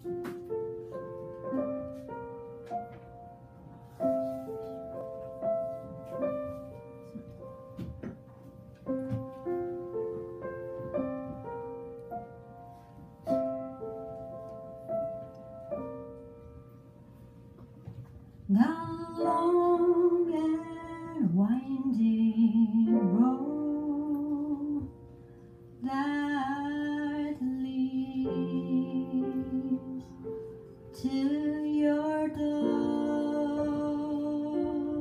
The long and winding road that leads to your door,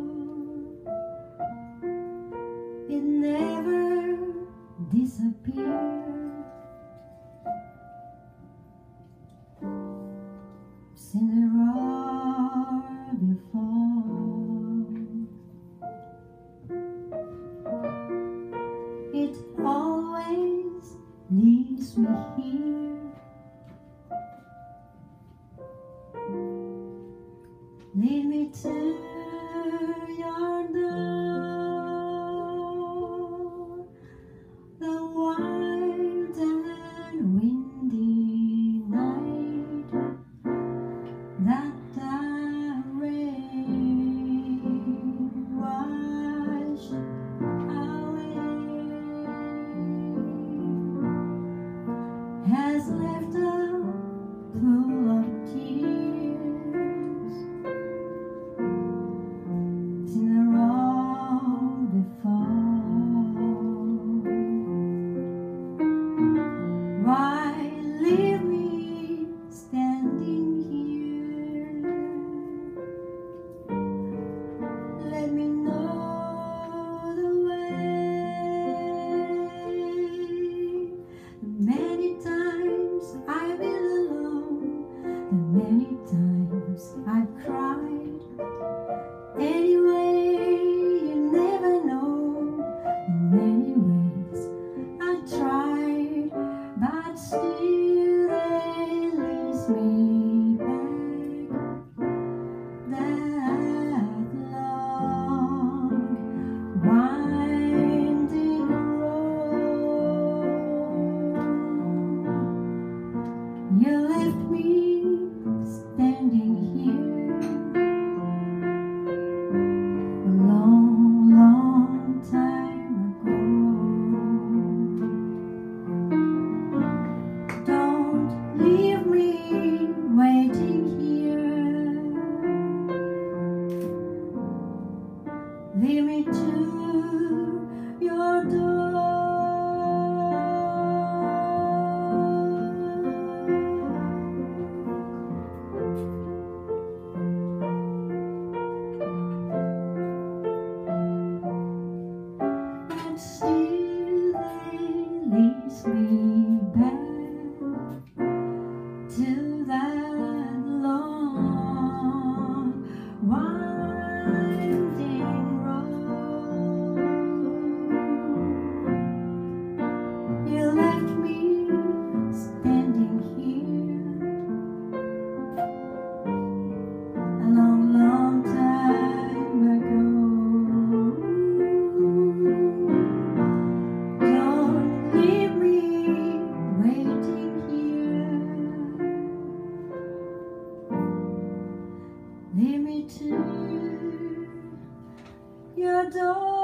it never disappears. Seen the roar before. It always leaves me here. Lead me to your door. The wild and windy night that the rain washed away has left a pool of tears. Seen the road before. Why leave me standing here? Let me know the way. The many times I've been alone, the many times I've cried. Anyway, you never know the many ways I tried, but still they leads me back. That long winding road, you left me standing here a long, long time ago. Don't leave me waiting here. Lead me to your door. But still they leads me back to that long winding road. You left me standing here a long, long time ago. Don't leave me waiting here. Lead me to your door.